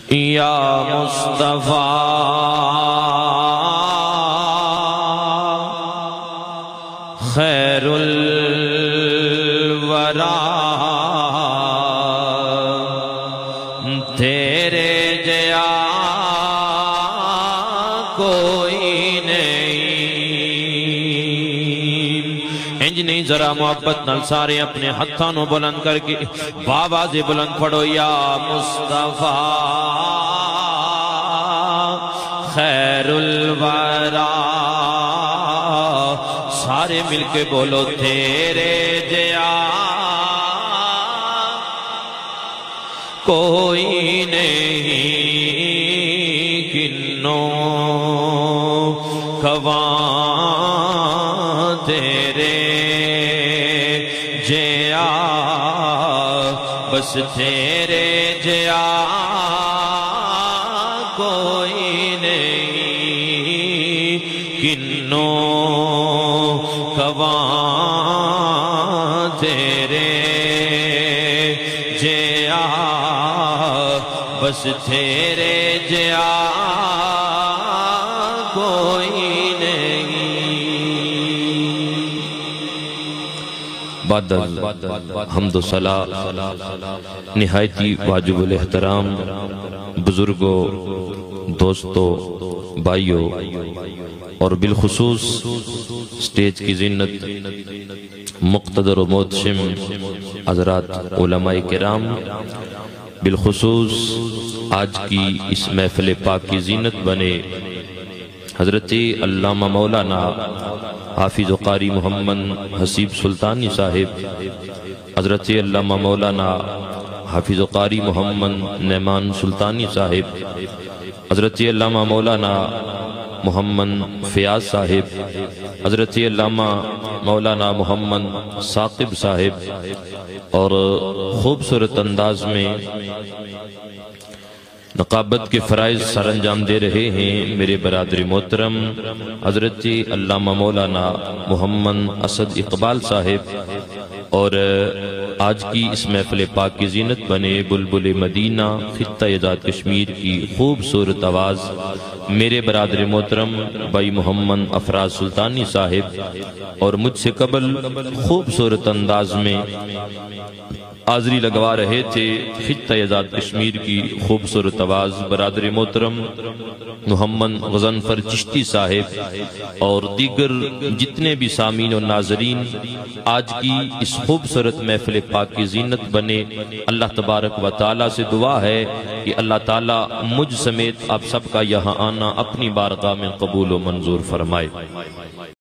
یا مصطفیٰ خیر الورا تیرے جیا کوئی نہیں۔ انج نہیں ذرا محبت نال سارے اپنے ہتھاں نو بلند کر کے بآواز بلند پڑھو یا مصطفیٰ خیر الورا، سارے مل کے بولو تیرے جیا کوئی نہیں، کنوں کواں تیرے جیا، بس تیرے جیا کوئی نہیں، کنوں کواں تیرے جیا، بس تیرے جیا کوئی نہیں۔ بعد حمد و صلاح نہایتی واجب الاحترام بزرگوں، دوستوں، بھائیوں اور بالخصوص سٹیج کی زینت مقتدر و محتشم حضرات علماء کرام، بالخصوص آج کی اس محفل پاک کی زینت بنے حضرت علامہ مولانا حافظ و قاری محمد حسیب سلطانی صاحب، حضرت علامہ مولانا حافظ و قاری محمد نعمان سلطانی صاحب، حضرت علامہ مولانا محمد فیاض صاحب، حضرت علامہ مولانا محمد ثاقب صاحب، اور خوبصورت انداز میں نقابت کے فرائض سر انجام دے رہے ہیں میرے برادر محترم حضرت علامہ مولانا محمد اسد اقبال صاحب، اور آج کی اس محفل پاک کی زینت بنے بلبل مدینہ خطہ آزاد کشمیر کی خوبصورت آواز میرے برادر محترم بھائی محمد افراز سلطانی صاحب، اور مجھ سے قبل خوبصورت انداز میں حاضری لگوا رہے تھے خطہ آزاد کشمیر کی خوبصورت آواز برادر محترم محمد غضنفر چشتی صاحب، اور دیگر جتنے بھی سامعین و ناظرین آج کی اس خوبصورت محفل پاک کی زینت بنے۔ اللہ تبارک و تعالیٰ سے دعا ہے کہ اللہ تعالیٰ مجھ سمیت آپ سب کا یہاں آنا اپنی بارگاہ میں قبول و منظور فرمائے۔